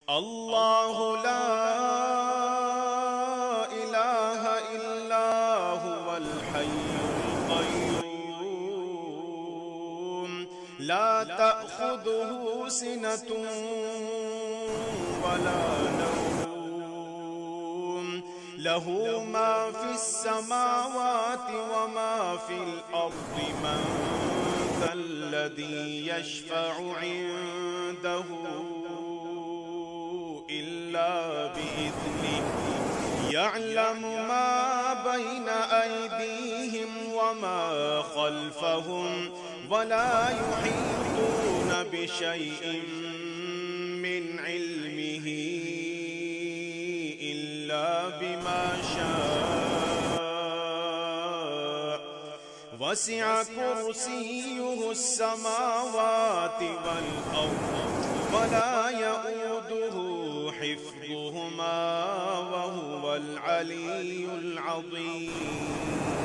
الله لا إله إلا هو الحي القيوم لا تأخذه سنة ولا نوم له ما في السماوات وما في الأرض من ذا الذي يشفع عنده إلا بإذنه يعلم ما بين أيديهم وما خلفهم ولا يحيطون بشيء من علمه إلا بما شاء وسع كرسيه السماوات والأرض ولا يؤوده حفظهما وهو العلي العظيم.